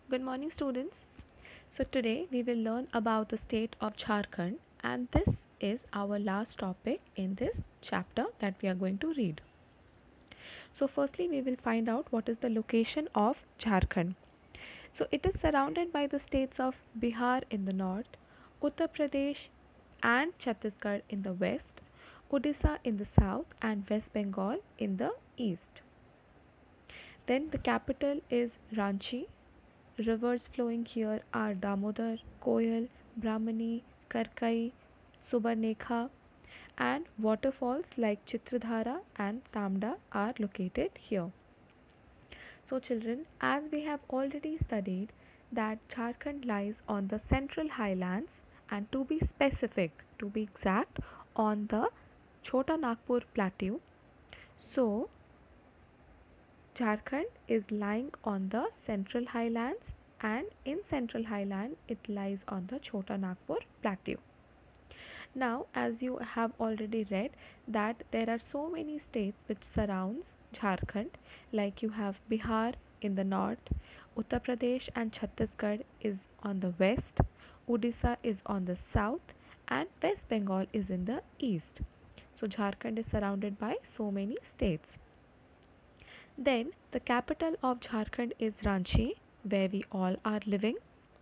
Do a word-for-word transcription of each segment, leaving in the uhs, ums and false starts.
Good morning, students. So, today we will learn about the state of Jharkhand, and this is our last topic in this chapter that we are going to read. So, firstly, we will find out what is the location of Jharkhand. So, it is surrounded by the states of Bihar in the north, Uttar Pradesh and Chhattisgarh in the west, Odisha in the south, and West Bengal in the east. Then, the capital is Ranchi. Rivers flowing here are Damodar, Koyal, Brahmani, Karkai, Subarnekha, and waterfalls like Chitradhara and Tamda are located here. So, children, as we have already studied that Jharkhand lies on the central highlands, and to be specific, to be exact, on the Chota Nagpur plateau. So, Jharkhand is lying on the central highlands, and in central highland it lies on the Chota Nagpur plateau. Now, as you have already read that there are so many states which surrounds Jharkhand, like you have Bihar in the north, Uttar Pradesh and Chhattisgarh is on the west, Odisha is on the south, and West Bengal is in the east. So Jharkhand is surrounded by so many states. Then the capital of Jharkhand is Ranchi, where we all are living,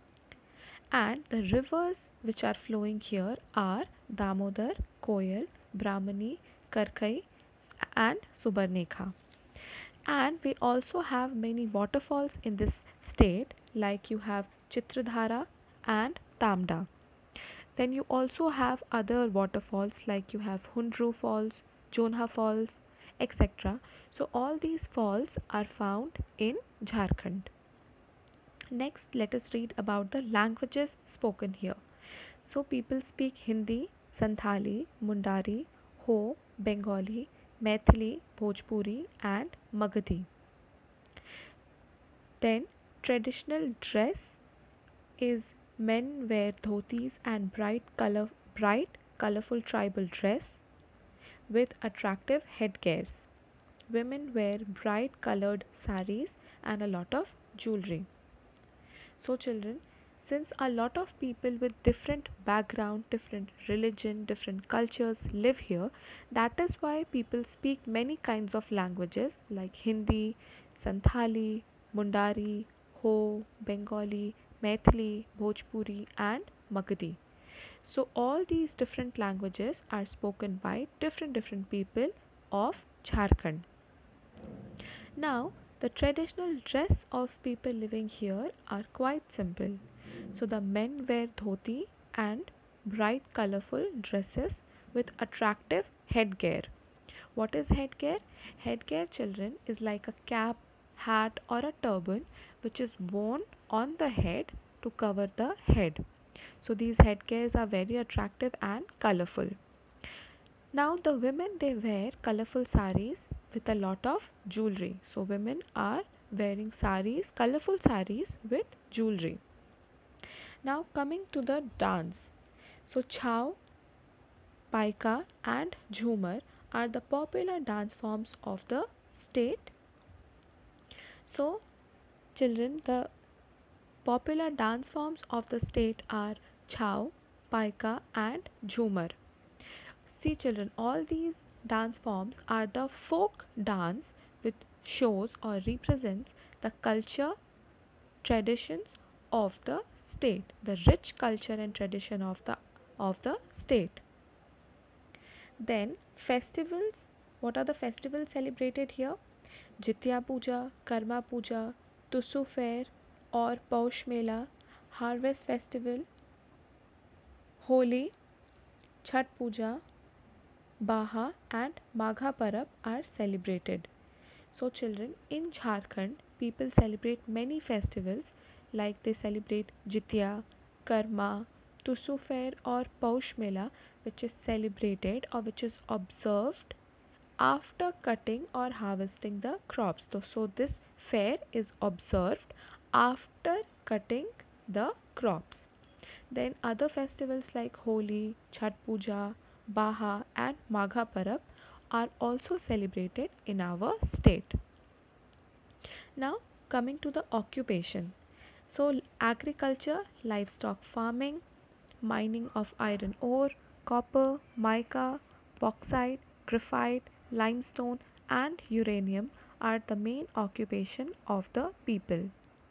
and the rivers which are flowing here are Damodar, Koyal, Brahmani, Karkai, and Subarnekha. And we also have many waterfalls in this state, like you have Chitradhara and Tamda. Then you also have other waterfalls like you have Hundru Falls, Jonha Falls, et cetera. So all these falls are found in Jharkhand. Next, let us read about the languages spoken here. So people speak Hindi, Santhali, Mundari, Ho, Bengali, Maithili, Bhojpuri and Magadhi. Then traditional dress is men wear dhotis and bright color bright colorful tribal dress with attractive headgears. Women wear bright colored saris and a lot of jewelry. So children, since a lot of people with different background, different religion, different cultures live here, that is why people speak many kinds of languages like Hindi, Santhali, Mundari, Ho, Bengali, Maithili, Bhojpuri and Magadhi. So all these different languages are spoken by different different people of Jharkhand. Now, the traditional dress of people living here are quite simple. So the men wear dhoti and bright colorful dresses with attractive headgear. What is headgear? Headgear, children, is like a cap, hat or a turban which is worn on the head to cover the head. So these headgears are very attractive and colorful. Now the women, they wear colorful saris with a lot of jewelry. So women are wearing saris, colorful saris with jewelry. Now coming to the dance. So Chau, Paika and Jhumar are the popular dance forms of the state. So children, the popular dance forms of the state are Chau, Paika and Jhumar. See children, all these dance forms are the folk dance which shows or represents the culture, traditions of the state, the rich culture and tradition of the of the state. Then festivals. What are the festivals celebrated here? Jitya Puja, Karma Puja, Tusu Fair or Paush Mela, Harvest Festival, Holi, Chhat Puja, Baha and Magha Parab are celebrated. So children, in Jharkhand, people celebrate many festivals like they celebrate Jitya, Karma, Tusu Fair or Paush Mela, which is celebrated or which is observed after cutting or harvesting the crops. So, so this fair is observed after cutting the crops. Then other festivals like Holi, Chhat Puja, Baha and Magha Parab are also celebrated in our state. Now coming to the occupation. So agriculture, livestock farming, mining of iron ore, copper, mica, bauxite, graphite, limestone and uranium are the main occupation of the people.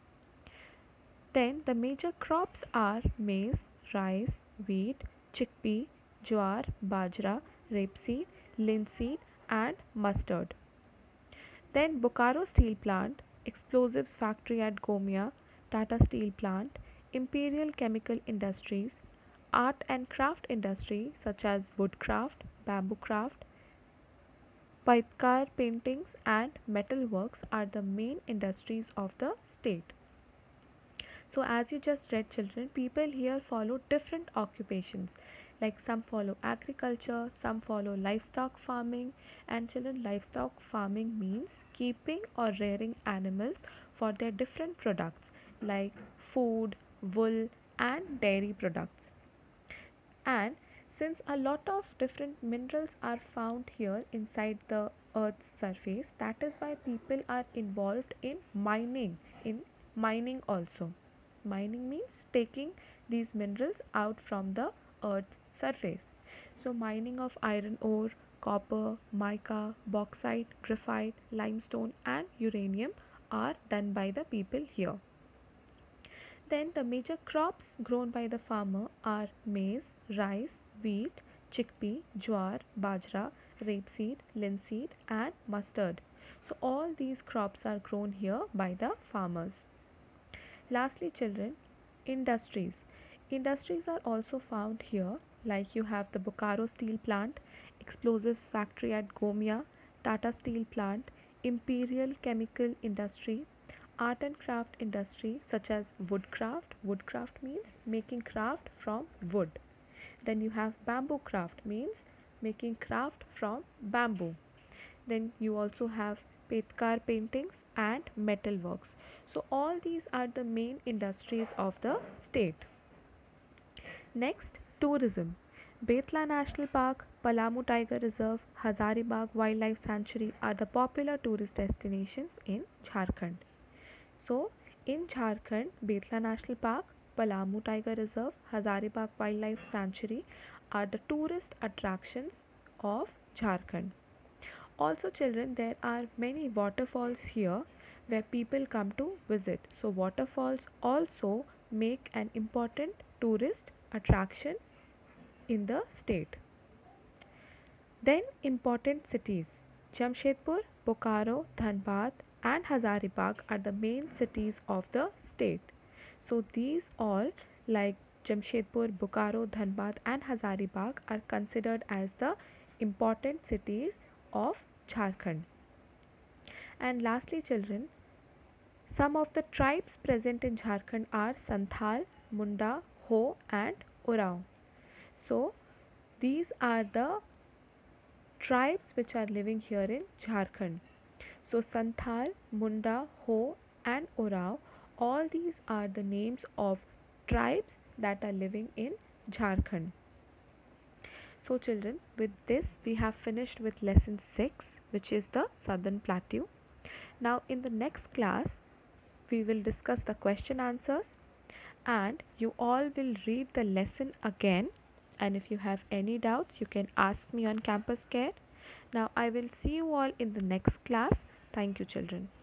Then the major crops are maize, rice, wheat, chickpea, jowar, bajra, rapeseed, linseed and mustard. Then Bokaro Steel Plant, Explosives Factory at Gomia, Tata Steel Plant, Imperial Chemical Industries, Art and craft industry such as woodcraft, bamboo craft, Paitkar paintings and metal works are the main industries of the state. So as you just read children, people here follow different occupations, like some follow agriculture, some follow livestock farming, and children, livestock farming means keeping or rearing animals for their different products like food, wool and dairy products. And since a lot of different minerals are found here inside the earth's surface, that is why people are involved in mining in mining also. Mining means taking these minerals out from the earth's surface. So mining of iron ore, copper, mica, bauxite, graphite, limestone and uranium are done by the people here. Then the major crops grown by the farmer are maize, rice, wheat, chickpea, jowar, bajra, rapeseed, linseed and mustard. So all these crops are grown here by the farmers. Lastly children, industries. Industries are also found here, like you have the Bokaro Steel Plant, Explosives Factory at Gomia, Tata Steel Plant, Imperial Chemical Industry, art and craft industry such as woodcraft. Woodcraft means making craft from wood. Then you have bamboo craft means making craft from bamboo. Then you also have Petkar paintings and metal works. So all these are the main industries of the state. Next, tourism. Betla National Park, Palamu Tiger Reserve, Hazaribagh Wildlife Sanctuary are the popular tourist destinations in Jharkhand. So, in Jharkhand, Betla National Park, Palamu Tiger Reserve, Hazaribagh Wildlife Sanctuary are the tourist attractions of Jharkhand. Also children, there are many waterfalls here where people come to visit. So waterfalls also make an important tourist attraction in the state. Then important cities. Jamshedpur, Bokaro, Dhanbad and Hazaribagh are the main cities of the state. So these all, like Jamshedpur, Bokaro, Dhanbad and Hazaribagh, are considered as the important cities of Jharkhand. And lastly children, some of the tribes present in Jharkhand are Santhal, Munda, Ho and Orao. So these are the tribes which are living here in Jharkhand. So Santhal, Munda, Ho and Orao, all these are the names of tribes that are living in Jharkhand. So children, with this we have finished with lesson six, which is the Southern Plateau. Now in the next class we will discuss the question answers and you all will read the lesson again, and if you have any doubts you can ask me on Campus Care. Now I will see you all in the next class. Thank you children.